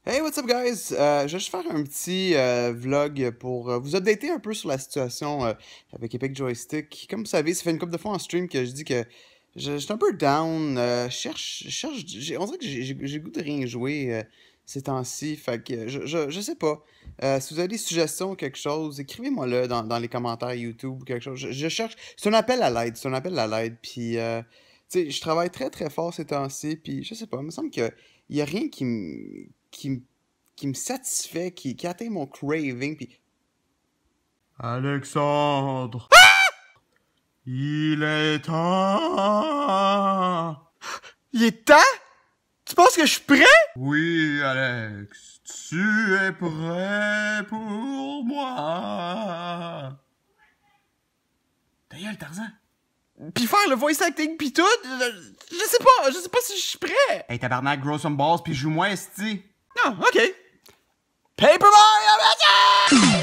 Hey, what's up, guys? Je vais juste faire un petit vlog pour vous updater un peu sur la situation avec Epic Joystick. Comme vous savez, ça fait une couple de fois en stream que je dis que j'étais un peu down. On dirait que j'ai le goût de rien jouer ces temps-ci. Fait que je sais pas. Si vous avez des suggestions ou quelque chose, écrivez-moi-le dans les commentaires YouTube ou quelque chose. Je cherche. C'est un appel à l'aide. C'est un appel à l'aide. Puis, tu sais, je travaille très très fort ces temps-ci. Puis, je sais pas. Il me semble qu'il y a rien qui me satisfait, qui atteint mon craving, puis... Alexandre, il est temps. Il est temps? Tu penses que je suis prêt? Oui, Alex, tu es prêt pour moi. Ta gueule, Tarzan. Puis faire le voice acting pis tout? Je sais pas si je suis prêt. Hey, tabarnak, grow some balls pis joue-moi, esti. Ah, ok. Paper Mario Bros.